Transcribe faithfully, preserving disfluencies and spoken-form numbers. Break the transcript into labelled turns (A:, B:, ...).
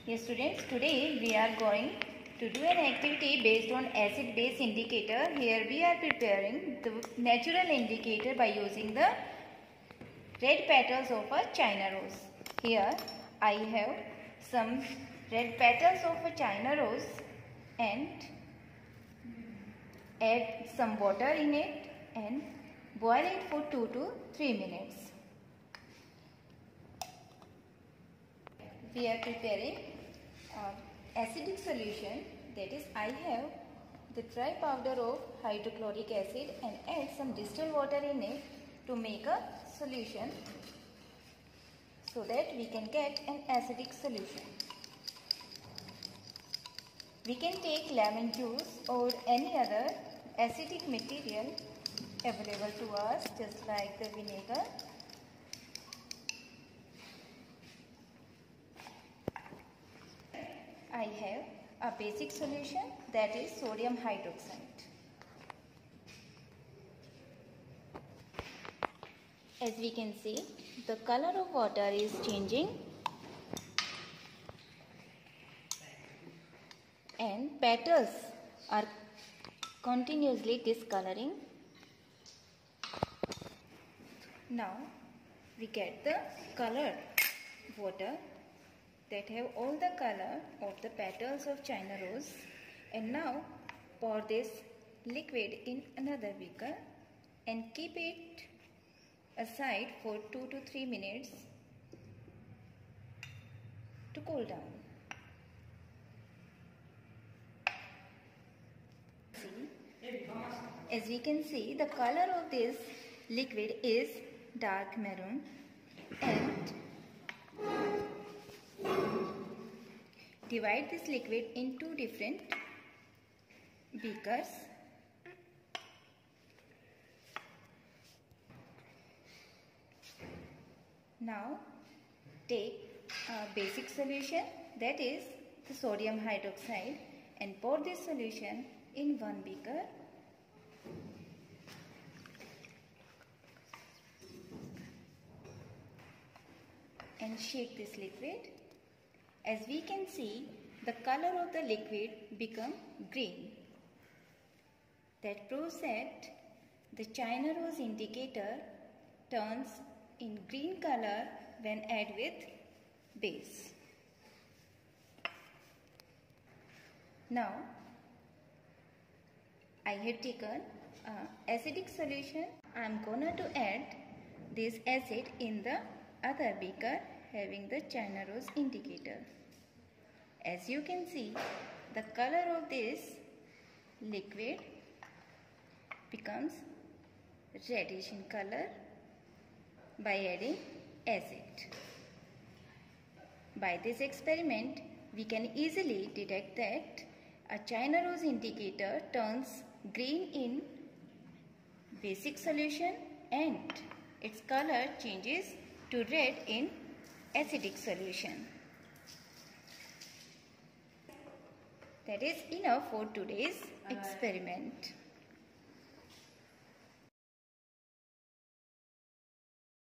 A: Yes students, today we are going to do an activity based on acid base indicator. Here we are preparing the natural indicator by using the red petals of a China rose. Here I have some red petals of a China rose and add some water in it and boil it for two to three minutes. We are preparing uh, acidic solution, that is I have the dry powder of hydrochloric acid and add some distilled water in it to make a solution so that we can get an acidic solution. We can take lemon juice or any other acidic material available to us, just like the vinegar. I have a basic solution, that is sodium hydroxide. As we can see, the color of water is changing and petals are continuously discoloring. Now we get the colored water that have all the color of the petals of China rose, and now pour this liquid in another beaker and keep it aside for two to three minutes to cool down. See, as we can see, the color of this liquid is dark maroon, and divide this liquid in two different beakers. Now take a basic solution, that is the sodium hydroxide, and pour this solution in one beaker. And shake this liquid. As we can see, the color of the liquid become green. That proves that the China rose indicator turns in green color when add with base. Now, I have taken uh, acidic solution. I am gonna to add this acid in the other beaker having the China rose indicator. As you can see, the color of this liquid becomes reddish in color by adding acid. By this experiment, we can easily detect that a China rose indicator turns green in basic solution and its color changes to red in acidic solution. That is enough for today's experiment.